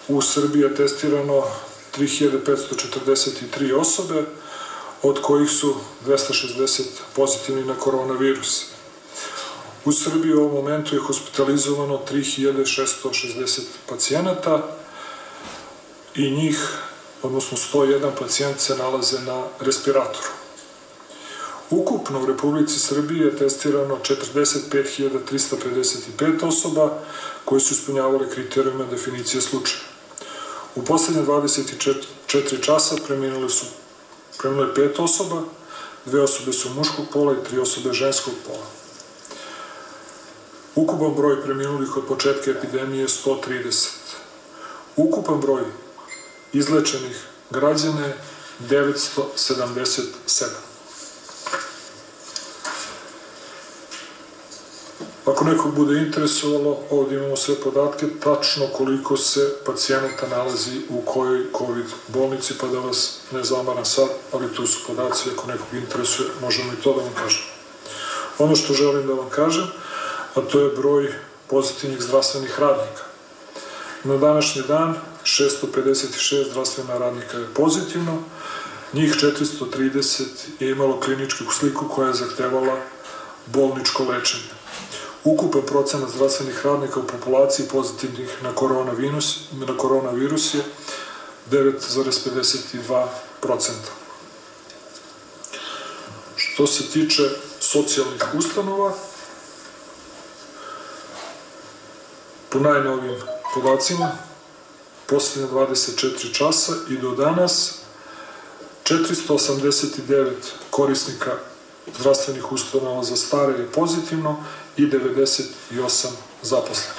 u Srbiji je testirano 3543 osobe, od kojih su 260 pozitivni na koronavirus. U Srbiji u ovom momentu je hospitalizovano 3660 pacijenata i njih, odnosno 101 pacijent se nalaze na respiratoru. Ukupno u Republici Srbiji je testirano 45.355 osoba koje su ispunjavale kriterijume definicije slučaja. U poslednje 24 časa preminulo je 5 osoba, 2 osobe su muškog pola i 3 osobe ženskog pola. Ukupan broj preminulih od početka epidemije je 130. Ukupan broj izlečenih građana je 977. Ako nekog bude interesovalo, ovdje imamo sve podatke, tačno koliko se pacijenata nalazi u kojoj COVID bolnici, pa da vas ne zamaram sad, ali tu su podaci, ako nekog interesuje, možemo i to da vam kažem. Ono što želim da vam kažem, a to je broj pozitivnih zdravstvenih radnika. Na današnji dan 656 zdravstvena radnika je pozitivno, njih 430 je imalo kliničku sliku koja je zahtevala bolničko lečenje. Ukupan procenat zdravstvenih radnika u populaciji pozitivnih na koronavirus je 9,52%. Što se tiče socijalnih ustanova, po najnovijim podacima, poslednje 24 časa i do danas 489 korisnika zdravstvenih ustanova za stare je pozitivno i 98 zaposlenih.